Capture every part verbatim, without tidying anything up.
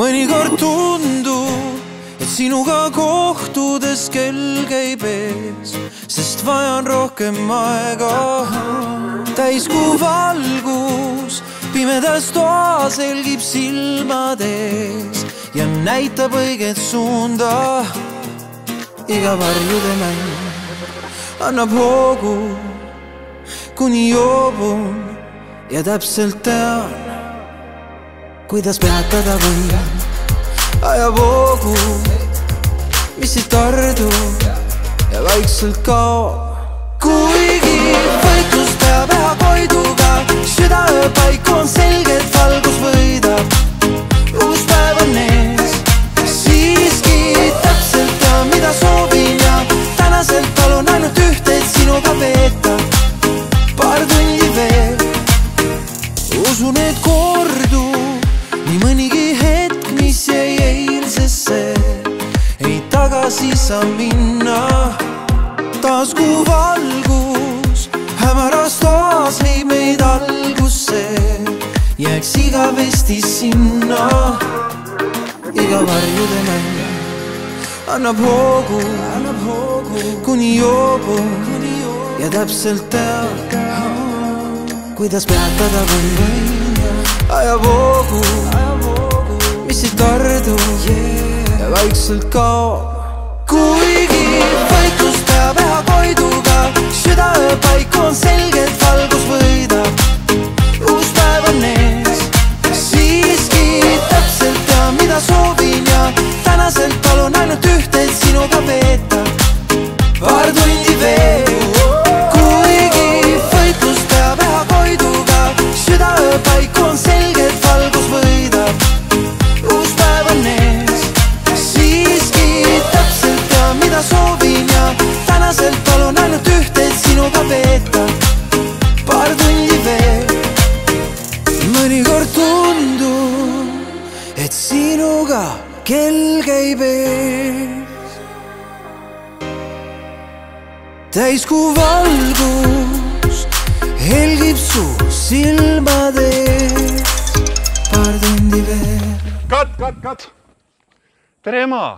mõnikord tundub, et sinuga kohtudes kell käib ees, sest vajan rohkem aega. Täiskuu valgus pimedas toas helgib silmad ees ja näitab õiget suunda. Iga varjude mäng annab hoogu, kuni joobun ja täpselt tean, kuidas peatada võin. Ajavoogu, mis ei tardu ja vaikselt kaob. Kuigi võitlus peab üha koiduga, südaööpaik on selgelt valgus võidab. Uus päev on ees, siiski täpselt tean, mida soovin ja tänaselt palun ainult ühte, et sinuga veeta paar tundi veel. Usun, et kordu nii mõnigi hetk, mis jäi eilsesse, ei tagasi saa minna. Taas kuu valgus hämaras toas heib meid algusse, jääks igavesti sinna. Iga varjude mäng annab hoogu, kuni joobun ja täpselt tean, kuidas peatada võin. Ajavoogu, mis ei tardu ja vaikselt kaob. Kuigi võitlus peab üha koiduga, südaööpaik on selgelt valgus võidab. Uus päev on ees, siiski täpselt tean, mida soovin ja tänaselt palun ainult ühte, et sinuga veeta paar tundi veel. Kuigi võitlus peab üha koiduga, südaööpaik on selgelt valgus võidab. Uus päev on ees, siiski täpselt tean, mida soovin ja tänaselt palun ainult ühte, et sinuga veeta paar tundi veel. Mõnikord tundub, et sinuga kell käib ees, täiskuu valgus helgib su silmad ees, paar tundi veel. Kat, kat, kat! Tere ema!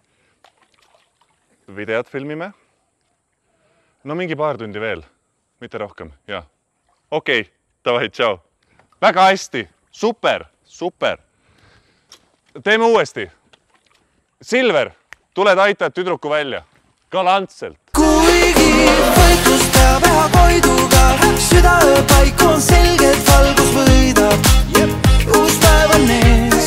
Videot filmime? No mingi paar tundi veel, mitte rohkem, jah. Okei, davai, tšau. Väga hästi, super, super. Teeme uuesti. Silver, tuled aitad tüdruku välja. Galantselt. Kuigi võitlus peab üha koiduga, südaööpaik on selgelt valgus võidab. Uus päev on ees,